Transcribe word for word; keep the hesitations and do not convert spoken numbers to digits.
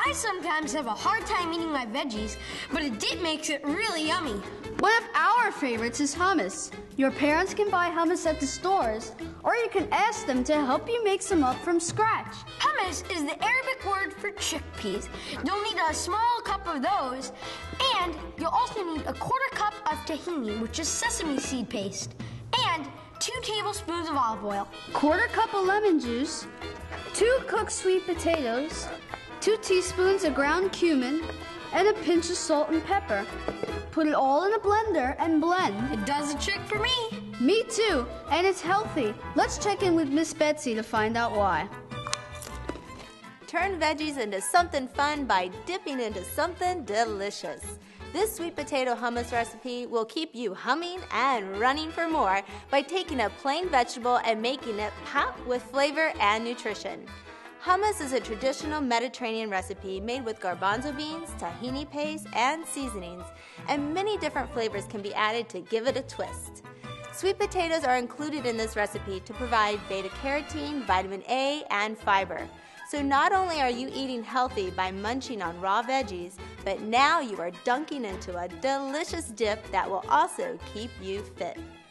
I sometimes have a hard time eating my veggies, but a dip makes it really yummy. One of our favorites is hummus. Your parents can buy hummus at the stores, or you can ask them to help you make some up from scratch. Hummus is the Arabic word for chickpeas. You'll need a small cup of those, and you'll also need a quarter cup of tahini, which is sesame seed paste, and two tablespoons of olive oil. Quarter cup of lemon juice, two cooked sweet potatoes, two teaspoons of ground cumin, and a pinch of salt and pepper. Put it all in a blender and blend. It does the trick for me. Me too, and it's healthy. Let's check in with Miss Betsy to find out why. Turn veggies into something fun by dipping into something delicious. This sweet potato hummus recipe will keep you humming and running for more by taking a plain vegetable and making it pop with flavor and nutrition. Hummus is a traditional Mediterranean recipe made with garbanzo beans, tahini paste, and seasonings, and many different flavors can be added to give it a twist. Sweet potatoes are included in this recipe to provide beta-carotene, vitamin A, and fiber. So not only are you eating healthy by munching on raw veggies, but now you are dunking into a delicious dip that will also keep you fit.